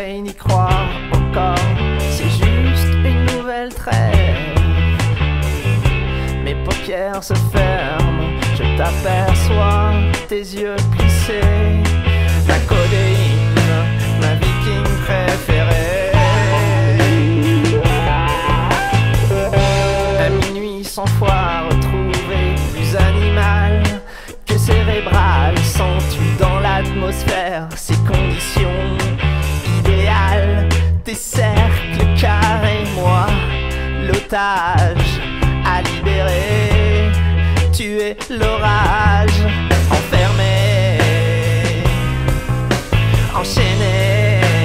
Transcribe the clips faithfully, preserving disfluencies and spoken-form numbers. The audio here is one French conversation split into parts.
J'essaye d'y croire encore, c'est juste une nouvelle trêve. Mes paupières se ferment, je t'aperçois, tes yeux plissés. La codéine, ma viking préférée. À minuit cent fois retrouvé, plus animal que cérébral. Sens-tu dans l'atmosphère ces conditions idéales? Tes cercles carrés, moi, l'otage à libérer. Tu es l'orage, enfermé, enchaîné.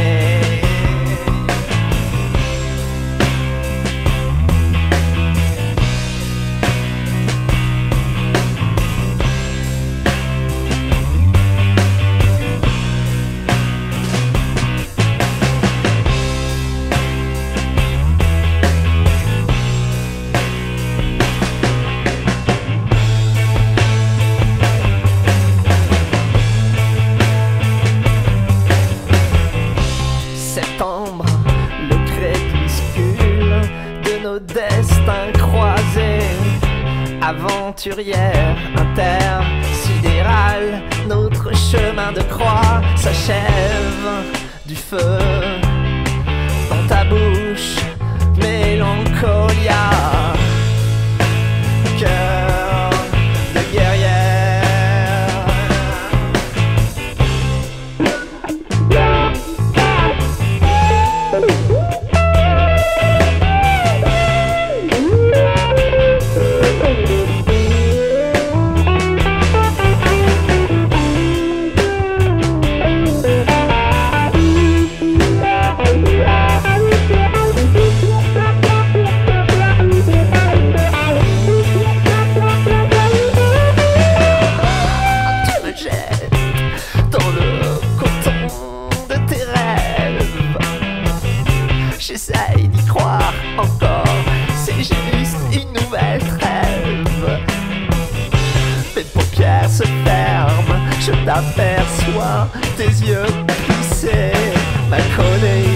Le crépuscule de nos destins croisés. Aventurière intersidérale, notre chemin de croix s'achève. Du feu dans ta bouche, mélancolia. Cœur de guerrière. J'essaye d'y croire encore, c'est juste une nouvelle trêve. Mes paupières se ferment, je t'aperçois, tes yeux plissés, ma codéine.